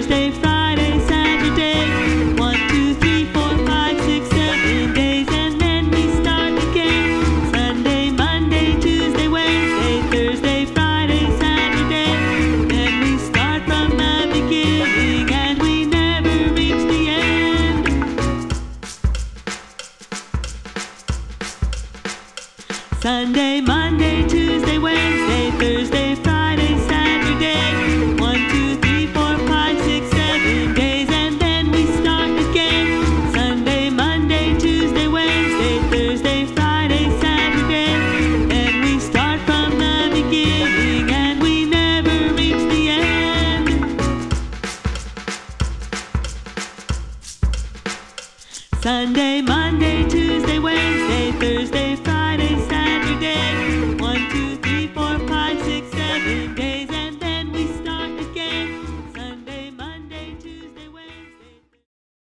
Thursday, Friday, Saturday. 1, 2, 3, 4, 5, 6, 7 days, and then we start again. Sunday, Monday, Tuesday, Wednesday, Thursday, Friday, Saturday. Then we start from the beginning, and we never reach the end. Sunday, Monday, Tuesday, Wednesday, Thursday, Friday, Saturday. 1, 2, 3, 4, 5, 6, 7 days, and then we start again. Sunday, Monday, Tuesday, Wednesday, Thursday, Friday, Saturday. Then we start from the beginning, and we never reach the end. Sunday, Monday, Tuesday, Wednesday, Thursday, Friday, Saturday.